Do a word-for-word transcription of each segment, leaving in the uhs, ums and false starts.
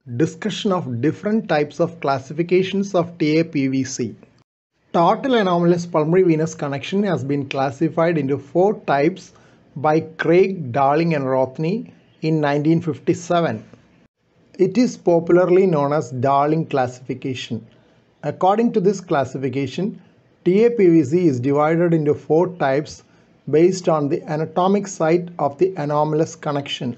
Discussion of different types of classifications of T A P V C. Total anomalous pulmonary venous connection has been classified into four types by Craig, Darling and Rothney in nineteen fifty-seven. It is popularly known as Darling classification. According to this classification, T A P V C is divided into four types based on the anatomic site of the anomalous connection.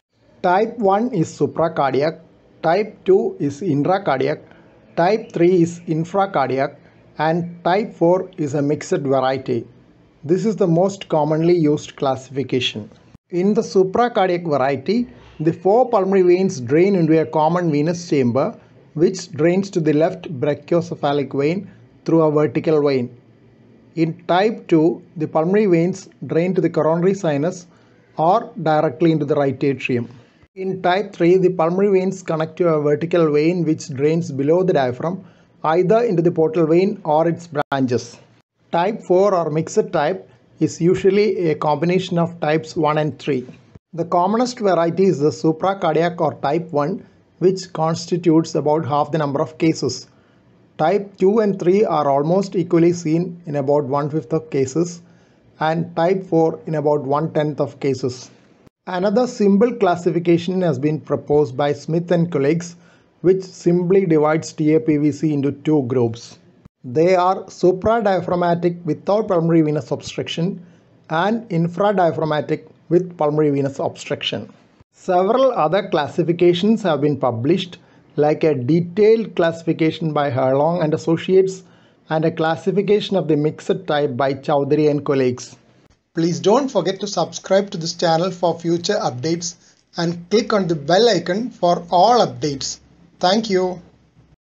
Type one is supracardiac, Type two is intracardiac, Type three is infracardiac, and Type four is a mixed variety. This is the most commonly used classification. In the supracardiac variety, the four pulmonary veins drain into a common venous chamber which drains to the left brachiocephalic vein through a vertical vein. In Type two, the pulmonary veins drain to the coronary sinus or directly into the right atrium. In Type three, the pulmonary veins connect to a vertical vein which drains below the diaphragm, either into the portal vein or its branches. Type four or mixed type is usually a combination of types one and three. The commonest variety is the supracardiac or Type one, which constitutes about half the number of cases. Type two and three are almost equally seen in about one-fifth of cases, and Type four in about one-tenth of cases. Another simple classification has been proposed by Smith and colleagues, which simply divides T A P V C into two groups. They are supradiaphragmatic without pulmonary venous obstruction and infradiaphragmatic with pulmonary venous obstruction. Several other classifications have been published, like a detailed classification by Herlong and Associates and a classification of the mixed type by Chowdhury and colleagues. Please don't forget to subscribe to this channel for future updates and click on the bell icon for all updates. Thank you.